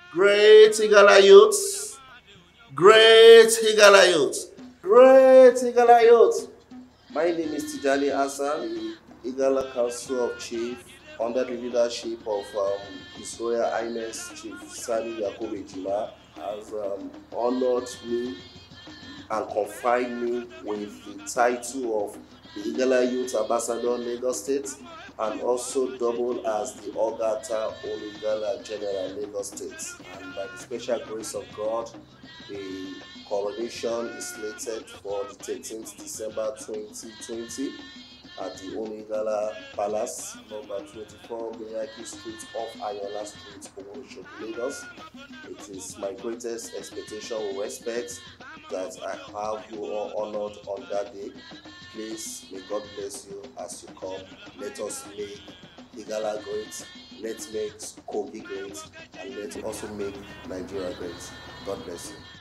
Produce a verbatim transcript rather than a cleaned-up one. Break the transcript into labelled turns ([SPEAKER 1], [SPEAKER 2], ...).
[SPEAKER 1] Great Igala youth. Great Igala youth. Great Igala youth. My name is Tijani Hassan, Igala Council of Chief, under the leadership of um, His Royal Highness Chief Sani Yakobe Jima, has um, honored me and confined me with the title of the Igala Youth Ambassador Lagos State, and also double as the Ogata Onigala General Lagos State. And by the special grace of God, the coronation is slated for the thirteenth December twenty twenty at the Onigala Palace, number twenty-four Miyaki Street off Ayola Street, Owonishoki, Lagos. It is my greatest expectation with respect that I have you all honored on that day. Please, may God bless you as you come. Let us make Igala great, let's make Kogi great, and let's also make Nigeria great. God bless you.